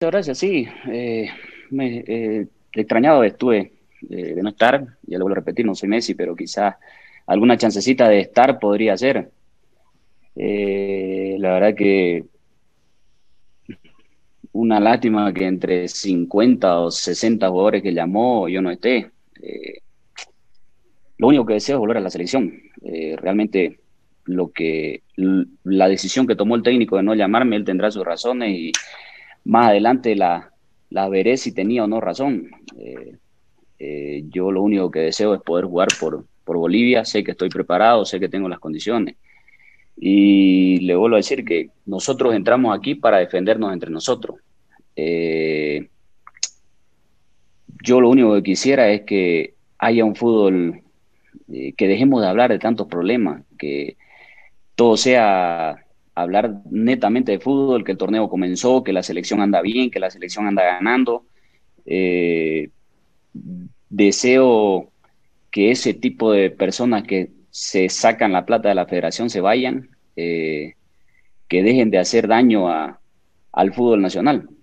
gracias, sí. Extrañado estuve de no estar, ya lo vuelvo a repetir, no soy Messi, pero quizás alguna chancecita de estar podría ser. La verdad que una lástima que entre 50 o 60 jugadores que llamó yo no esté. Eh, lo único que deseo es volver a la selección. Realmente la decisión que tomó el técnico de no llamarme, él tendrá sus razones y más adelante la veré si tenía o no razón. Yo lo único que deseo es poder jugar por Bolivia, sé que estoy preparado, sé que tengo las condiciones. Y le vuelvo a decir que nosotros entramos aquí para defendernos entre nosotros. Eh, yo lo único que quisiera es que haya un fútbol, que dejemos de hablar de tantos problemas, que todo sea hablar netamente de fútbol, que el torneo comenzó, que la selección anda bien, que la selección anda ganando. Eh, Deseo que ese tipo de personas que se sacan la plata de la federación se vayan, que dejen de hacer daño al fútbol nacional.